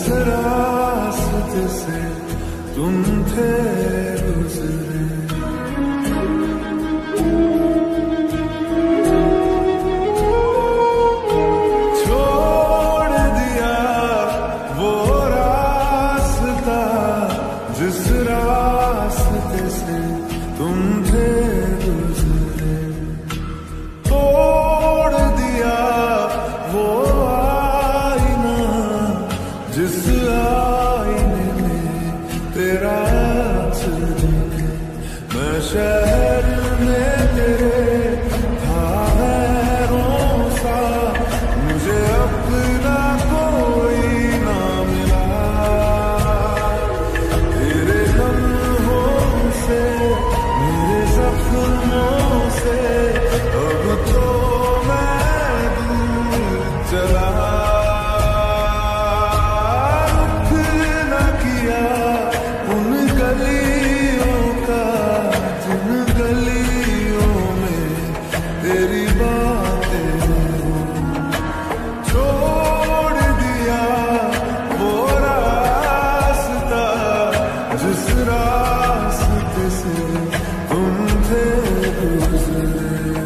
रास्ते से तुम थे गुजरे, छोड़ दिया वो रास्ता जिस रास्ते से तुम थे गुजरे, तोड़ दिया वो आईना जिस आईने में तेरा चलने, मैं शहर में तेरे था हैरों सा, मुझे अपना कोई ना मिला, तेरे लम्हों से मेरे जख्मों से अब तो मैं दूर चला, रुख न किया उन गलियों का जिन गलियों में तेरी बातें हो, छोड़ दिया वो रास्ता जिस रास्ते से तुम थे गुजरे।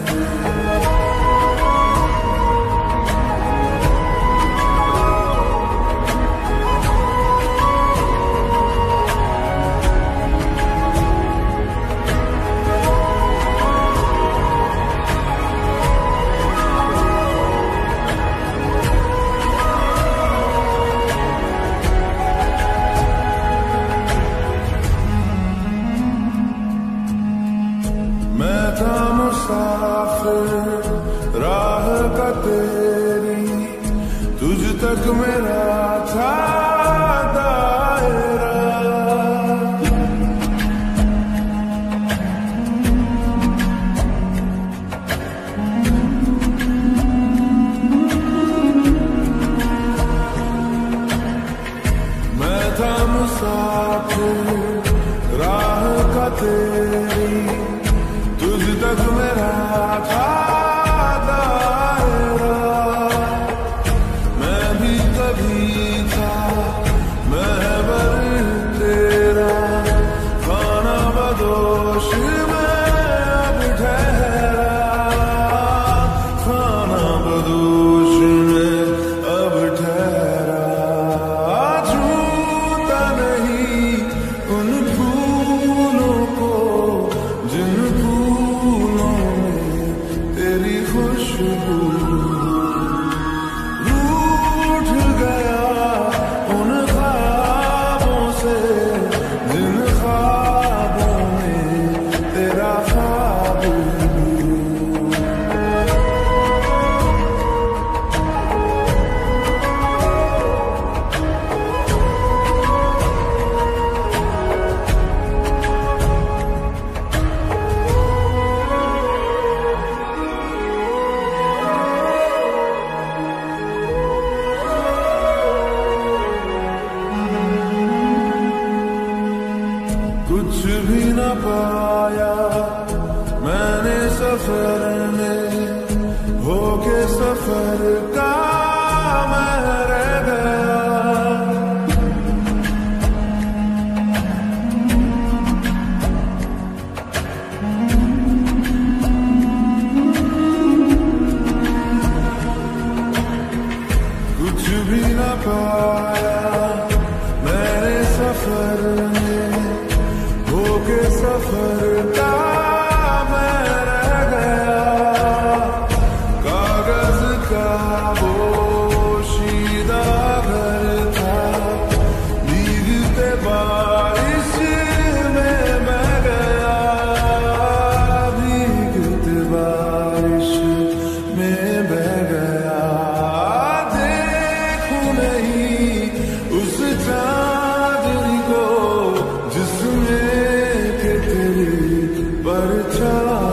मैं था मुसाफिर राह का तेरी, तुझ तक मेरा था दायरा, मैं था मुसाफिर राह का तेरी, तुझ तक मेरा था दायरा, मैं भी कभी था महबर तेरा, खाना बदोश में अब ठहरा, खाना बदोश में अब ठहरा, छूता नहीं उन फूलों को जिन फूलों में तेरी खुशबू, रूठ गया उन ख्वाबों से जिन ख्वाबों में तेरा ख्वाब, कुछ भी न पाया मैंने सफर में, होके सफर का मैं रह गया, कुछ भी न पाया मैंने सफर में, होके सफर का मैं रह गया, कागज का पोशीदा घर था, भीगते बारिश में बह गया, भीगते बारिश में बह गया, देखूं नहीं उस चांदनी को जिसमें के तेरी परछाई